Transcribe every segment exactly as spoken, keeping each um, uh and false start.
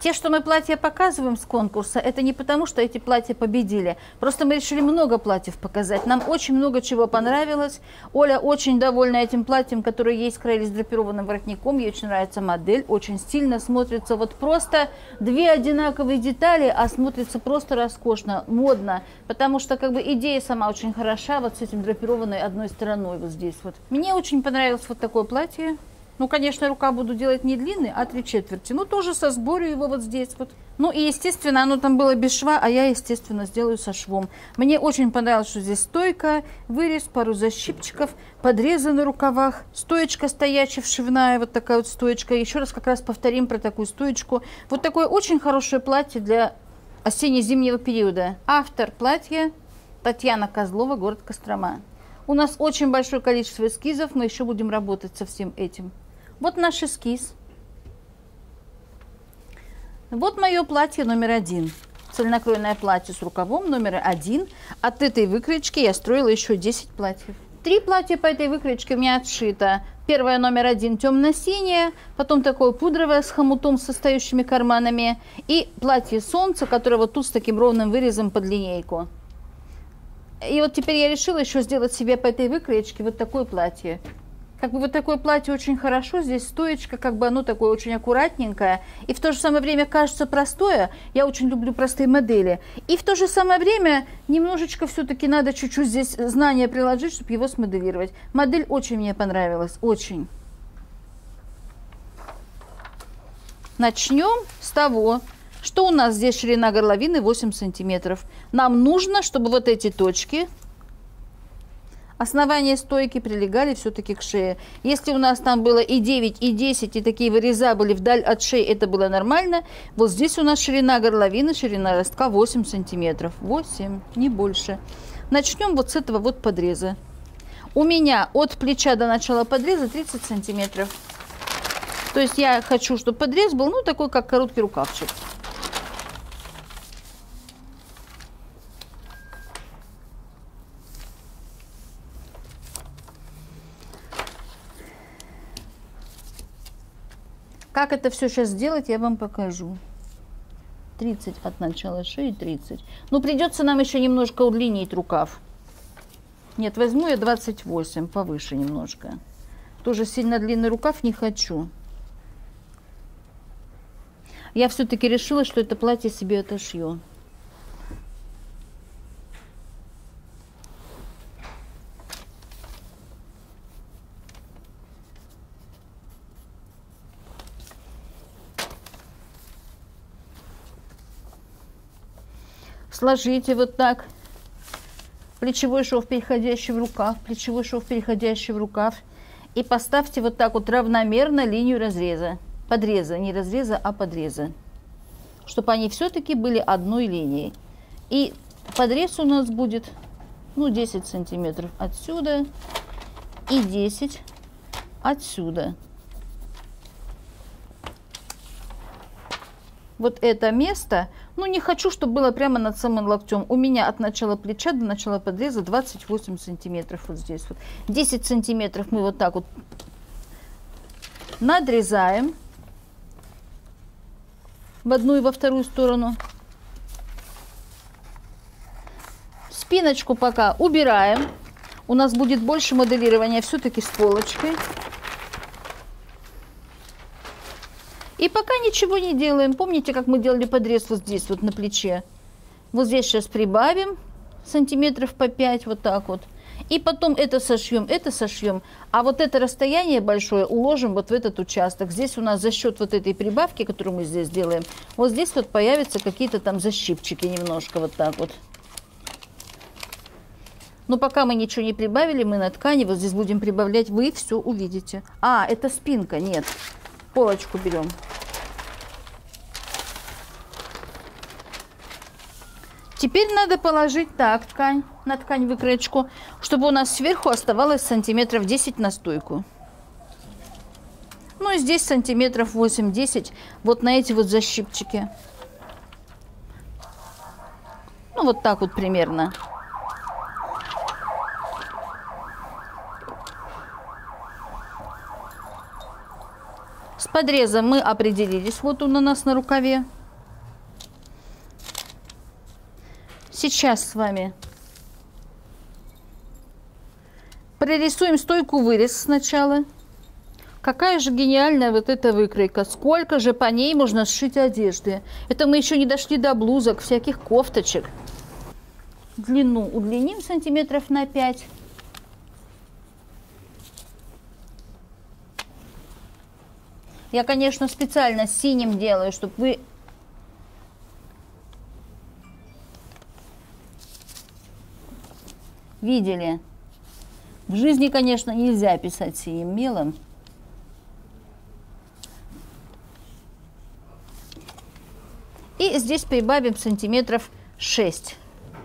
Те, что мы платья показываем с конкурса, это не потому, что эти платья победили. Просто мы решили много платьев показать. Нам очень много чего понравилось. Оля очень довольна этим платьем, которое ей скроили с драпированным воротником. Ей очень нравится модель, очень стильно смотрится. Вот просто две одинаковые детали, а смотрится просто роскошно, модно. Потому что как бы идея сама очень хороша, вот с этим драпированной одной стороной вот здесь вот. Мне очень понравилось вот такое платье. Ну, конечно, рука буду делать не длинный, а три четверти. Ну, тоже со сборью его вот здесь вот. Ну, и, естественно, оно там было без шва, а я, естественно, сделаю со швом. Мне очень понравилось, что здесь стойка, вырез, пару защипчиков, подрезы на рукавах, стоечка стоячая, вшивная, вот такая вот стоечка. Еще раз как раз повторим про такую стоечку. Вот такое очень хорошее платье для осенне-зимнего периода. Автор платья Татьяна Козлова, город Кострома. У нас очень большое количество эскизов, мы еще будем работать со всем этим. Вот наш эскиз. Вот мое платье номер один. Цельнокроенное платье с рукавом номер один. От этой выкроечки я строила еще десять платьев. Три платья по этой выкроечке у меня отшито. Первое номер один темно-синее, потом такое пудровое с хомутом, с состоящими карманами. И платье солнца, которое вот тут с таким ровным вырезом под линейку. И вот теперь я решила еще сделать себе по этой выкроечке вот такое платье. Как бы вот такое платье очень хорошо, здесь стоечка, как бы оно такое очень аккуратненькое. И в то же самое время кажется простое, я очень люблю простые модели. И в то же самое время немножечко все-таки надо чуть-чуть здесь знания приложить, чтобы его смоделировать. Модель очень мне понравилась, очень. Начнем с того, что у нас здесь ширина горловины восемь сантиметров. Нам нужно, чтобы вот эти точки... Основание стойки прилегали все-таки к шее. Если у нас там было и девять, и десять, и такие выреза были вдаль от шеи, это было нормально. Вот здесь у нас ширина горловины, ширина ростка восемь сантиметров. восемь, не больше. Начнем вот с этого вот подреза. У меня от плеча до начала подреза тридцать сантиметров. То есть я хочу, чтобы подрез был, ну, такой, как короткий рукавчик. Как это все сейчас сделать, я вам покажу. тридцать от начала шеи, тридцать. Ну, придется нам еще немножко удлинить рукав. Нет, возьму я двадцать восемь, повыше немножко. Тоже сильно длинный рукав не хочу. Я все-таки решила, что это платье себе отошью. Сложите вот так. Плечевой шов, переходящий в рукав, плечевой шов, переходящий в рукав. И поставьте вот так вот равномерно линию разреза. Подреза, не разреза, а подреза. Чтобы они все-таки были одной линией. И подрез у нас будет, ну, десять сантиметров отсюда и десять отсюда. Вот это место, ну, не хочу, чтобы было прямо над самым локтем. У меня от начала плеча до начала подреза двадцать восемь сантиметров вот здесь вот. десять сантиметров мы вот так вот надрезаем в одну и во вторую сторону. Спиночку пока убираем. У нас будет больше моделирования все-таки с полочкой. И пока ничего не делаем. Помните, как мы делали подрез вот здесь, вот на плече? Вот здесь сейчас прибавим сантиметров по пять, вот так вот. И потом это сошьем, это сошьем. А вот это расстояние большое уложим вот в этот участок. Здесь у нас за счет вот этой прибавки, которую мы здесь делаем, вот здесь вот появятся какие-то там защипчики немножко, вот так вот. Но пока мы ничего не прибавили, мы на ткани вот здесь будем прибавлять, вы все увидите. А, это спинка, нет. Полочку берем. Теперь надо положить так ткань, на ткань выкроечку, чтобы у нас сверху оставалось сантиметров десять на стойку. Ну и здесь сантиметров восемь-десять вот на эти вот защипчики. Ну вот так вот примерно. С подрезом мы определились. Вот он у нас на рукаве. Сейчас с вами прорисуем стойку-вырез сначала. Какая же гениальная вот эта выкройка. Сколько же по ней можно сшить одежды. Это мы еще не дошли до блузок, всяких кофточек. Длину удлиним сантиметров на пять. Я, конечно, специально синим делаю, чтобы вы видели. В жизни, конечно, нельзя писать синим мелом. И здесь прибавим сантиметров шесть.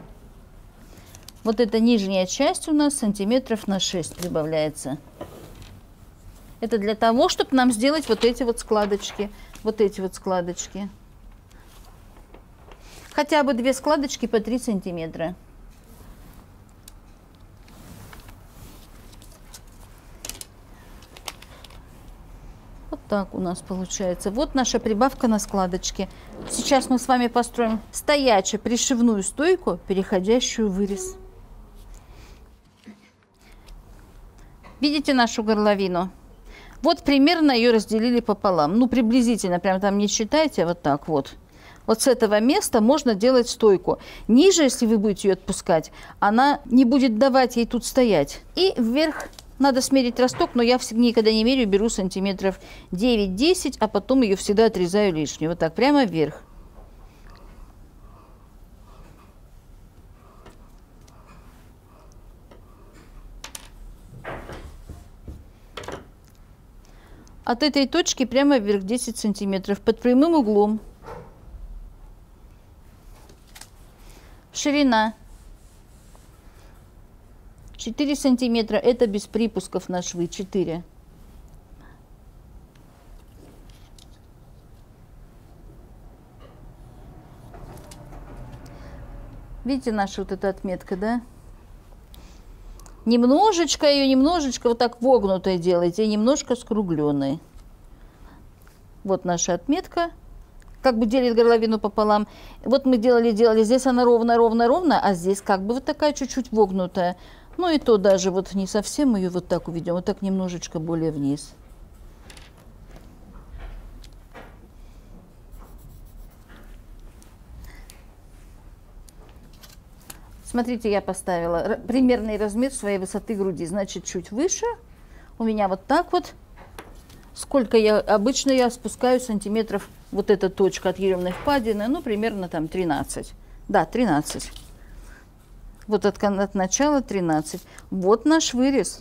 Вот эта нижняя часть у нас сантиметров на шесть прибавляется. Это для того, чтобы нам сделать вот эти вот складочки. Вот эти вот складочки. Хотя бы две складочки по три сантиметра. Вот так у нас получается. Вот наша прибавка на складочке. Сейчас мы с вами построим стоячую пришивную стойку, переходящую в вырез. Видите нашу горловину? Вот примерно ее разделили пополам. Ну, приблизительно, прям там не считайте, а вот так вот. Вот с этого места можно делать стойку. Ниже, если вы будете ее отпускать, она не будет давать ей тут стоять. И вверх надо смерить росток, но я никогда не меряю, беру сантиметров девять-десять, а потом ее всегда отрезаю лишнюю. Вот так, прямо вверх. От этой точки прямо вверх десять сантиметров под прямым углом. Ширина четыре сантиметра, это без припусков на швы, четыре. Видите наша вот эта отметка, да? Немножечко ее, немножечко вот так вогнутой делайте, и немножко скругленной. Вот наша отметка. Как бы делит горловину пополам. Вот мы делали, делали, здесь она ровно, ровно, ровно, а здесь как бы вот такая чуть-чуть вогнутая. Ну и то даже вот не совсем ее вот так уведем, вот так немножечко более вниз. Смотрите, я поставила примерный размер своей высоты груди, значит, чуть выше. У меня вот так вот. Сколько я обычно я спускаю сантиметров, вот эта точка от еремной впадины, ну, примерно там тринадцать. Да, тринадцать. Вот от, от начала тринадцать. Вот наш вырез.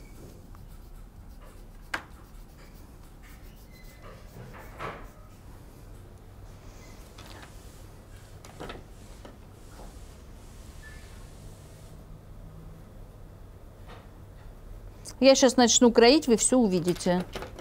Я сейчас начну кроить, вы все увидите.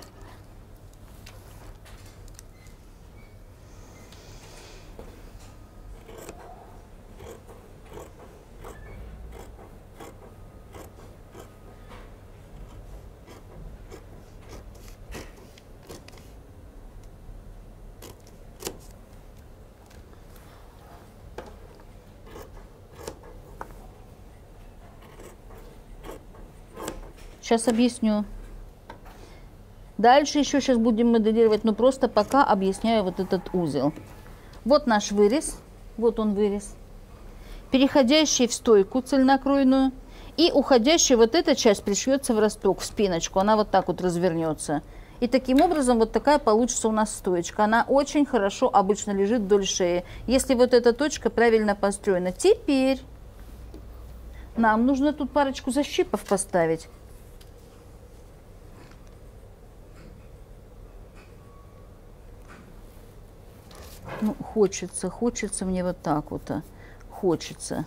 Сейчас объясню. Дальше еще сейчас будем моделировать, но просто пока объясняю вот этот узел. Вот наш вырез, вот он вырез, переходящий в стойку цельнокроенную и уходящий, вот эта часть пришьется в росток, в спиночку, она вот так вот развернется. И таким образом вот такая получится у нас стоечка. Она очень хорошо обычно лежит вдоль шеи, если вот эта точка правильно построена. Теперь нам нужно тут парочку защипов поставить. Ну, хочется, хочется мне вот так вот, а. Хочется.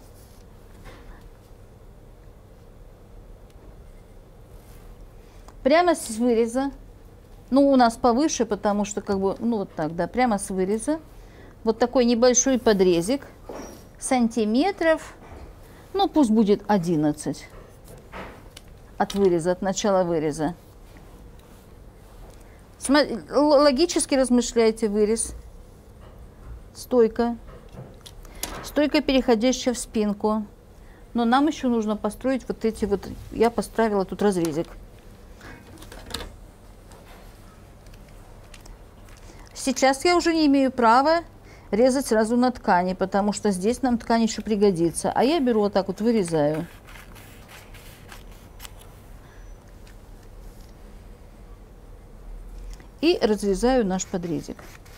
Прямо с выреза, ну, у нас повыше, потому что, как бы, ну, вот так, да, прямо с выреза, вот такой небольшой подрезик, сантиметров, ну, пусть будет одиннадцать от выреза, от начала выреза. Смотри, логически размышляйте, вырез. Стойка. Стойка, переходящая в спинку. Но нам еще нужно построить вот эти вот... Я поставила тут разрезик. Сейчас я уже не имею права резать сразу на ткани, потому что здесь нам ткань еще пригодится. А я беру вот так вот, вырезаю. И разрезаю наш подрезик.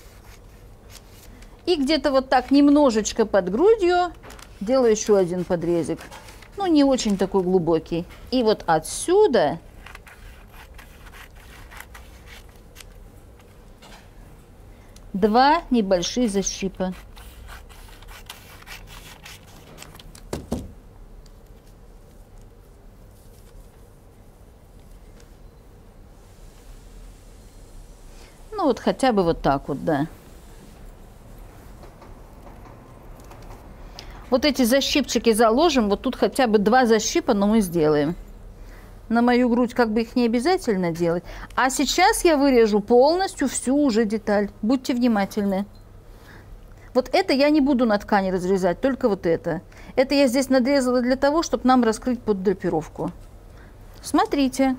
И где-то вот так немножечко под грудью делаю еще один подрезик. Ну, не очень такой глубокий. И вот отсюда два небольших защипа. Ну, вот хотя бы вот так вот, да. Вот эти защипчики заложим, вот тут хотя бы два защипа, но мы сделаем. На мою грудь как бы их не обязательно делать. А сейчас я вырежу полностью всю уже деталь. Будьте внимательны. Вот это я не буду на ткани разрезать, только вот это. Это я здесь надрезала для того, чтобы нам раскрыть под драпировку. Смотрите.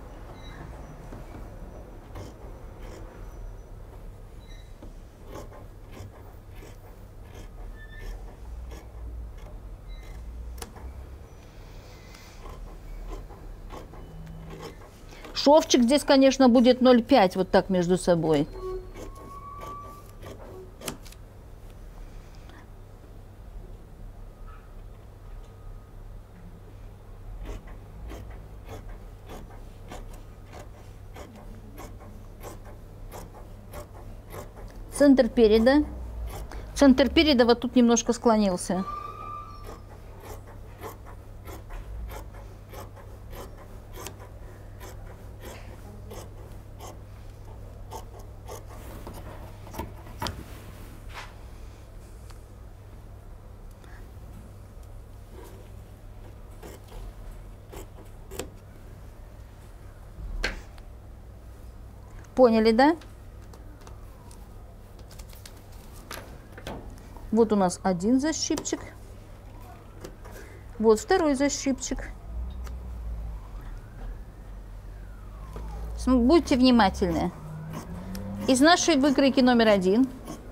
Шовчик здесь, конечно, будет ноль пять, вот так между собой. Центр переда. Центр переда вот тут немножко склонился. Поняли, да? Вот у нас один защипчик. Вот второй защипчик. Будьте внимательны. Из нашей выкройки номер один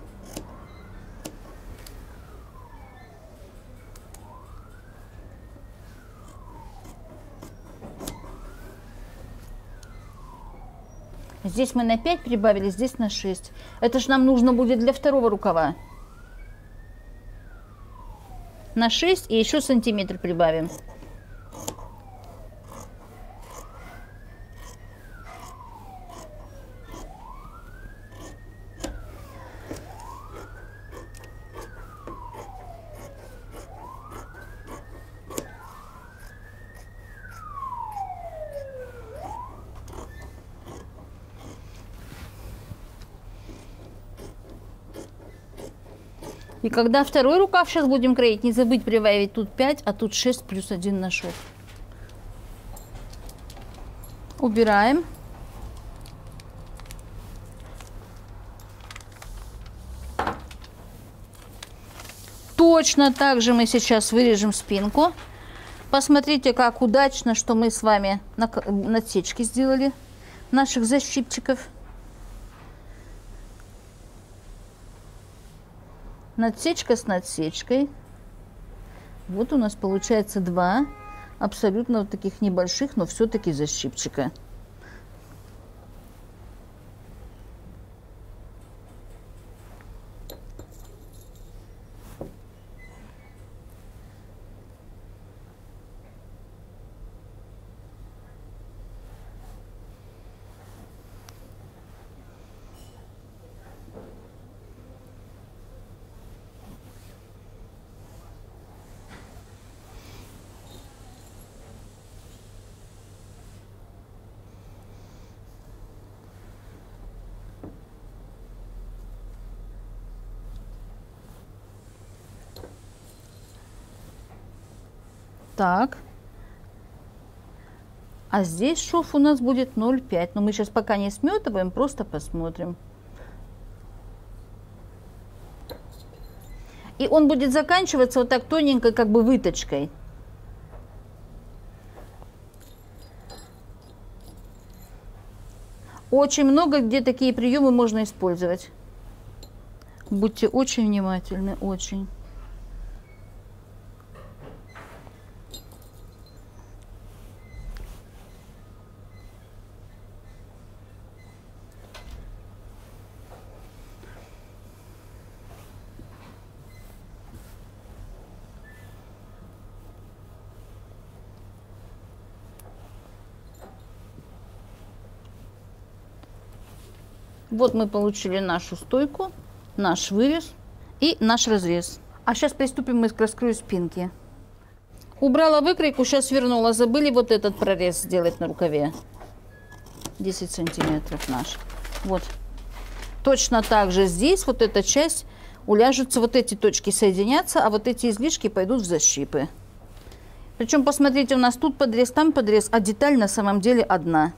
здесь мы на пять прибавили, здесь на шесть. Это же нам нужно будет для второго рукава. На шесть и еще сантиметр прибавим. И когда второй рукав сейчас будем кроить, не забыть прибавить тут пять, а тут шесть плюс один на шов. Убираем. Точно так же мы сейчас вырежем спинку. Посмотрите, как удачно, что мы с вами надсечки сделали наших защипчиков. Надсечка с надсечкой. Вот у нас получается два абсолютно вот таких небольших, но все-таки защипчика. Так. А здесь шов у нас будет ноль пять. Но мы сейчас пока не сметываем, просто посмотрим. И он будет заканчиваться вот так тоненькой, как бы выточкой. Очень много где такие приемы можно использовать. Будьте очень внимательны, очень. Вот мы получили нашу стойку, наш вырез и наш разрез. А сейчас приступим мы к раскрою спинки. Убрала выкройку, сейчас вернула. Забыли вот этот прорез сделать на рукаве. десять сантиметров наш. Вот. Точно так же здесь вот эта часть уляжется, вот эти точки соединятся, а вот эти излишки пойдут в защипы. Причем, посмотрите, у нас тут подрез, там подрез, а деталь на самом деле одна.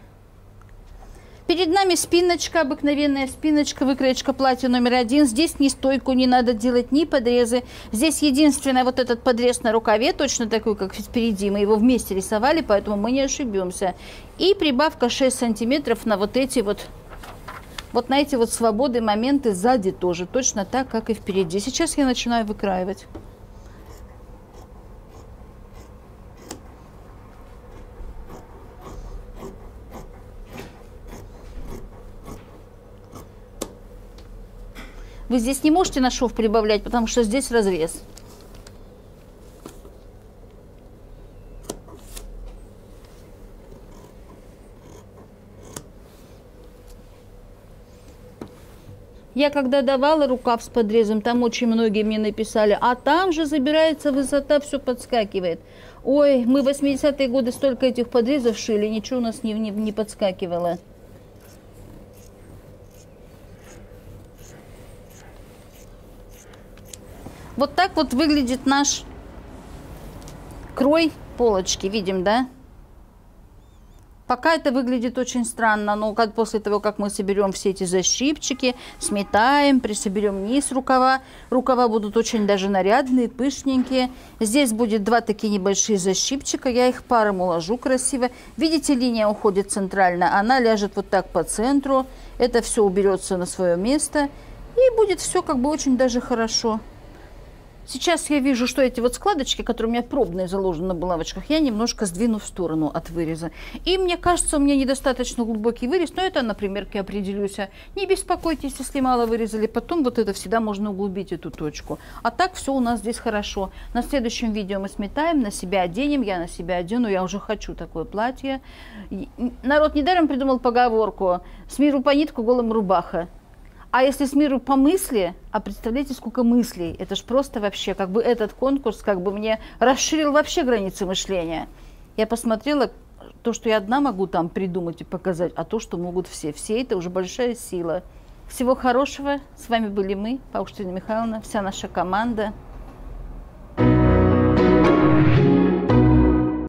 Перед нами спиночка, обыкновенная спиночка, выкроечка платья номер один. Здесь ни стойку не надо делать, ни подрезы. Здесь единственное вот этот подрез на рукаве, точно такой, как впереди. Мы его вместе рисовали, поэтому мы не ошибемся. И прибавка шесть сантиметров на вот эти вот, вот на эти вот свободы, моменты сзади тоже. Точно так, как и впереди. Сейчас я начинаю выкраивать. Вы здесь не можете на шов прибавлять, потому что здесь разрез. Я когда давала рукав с подрезом, там очень многие мне написали, а там же забирается высота, все подскакивает. Ой, мы в восьмидесятые годы столько этих подрезов шили, ничего у нас не, не, не подскакивало. Вот так вот выглядит наш крой полочки, видим, да? Пока это выглядит очень странно, но как после того, как мы соберем все эти защипчики, сметаем, присоберем низ рукава, рукава будут очень даже нарядные, пышненькие. Здесь будет два такие небольшие защипчика, я их паром уложу красиво. Видите, линия уходит центрально, она ляжет вот так по центру, это все уберется на свое место, и будет все как бы очень даже хорошо. Сейчас я вижу, что эти вот складочки, которые у меня пробные заложены на булавочках, я немножко сдвину в сторону от выреза. И мне кажется, у меня недостаточно глубокий вырез, но это на примерке определюсь. Не беспокойтесь, если мало вырезали, потом вот это всегда можно углубить, эту точку. А так все у нас здесь хорошо. На следующем видео мы сметаем, на себя оденем, я на себя одену, я уже хочу такое платье. Народ недаром придумал поговорку «С миру по нитку, голым рубаха». А если с миру по мысли, а представляете, сколько мыслей, это ж просто вообще, как бы этот конкурс как бы мне расширил вообще границы мышления. Я посмотрела, то, что я одна могу там придумать и показать, а то, что могут все. Все это уже большая сила. Всего хорошего. С вами были мы, Паушtina Михайловна, вся наша команда.